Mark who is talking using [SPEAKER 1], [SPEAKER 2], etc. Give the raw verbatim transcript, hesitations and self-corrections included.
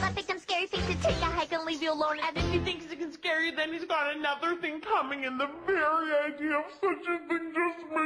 [SPEAKER 1] want victim scary face to take a hike and leave you alone.
[SPEAKER 2] And if he thinks it's scary, then he's got another thing coming, and the very idea of such a thing just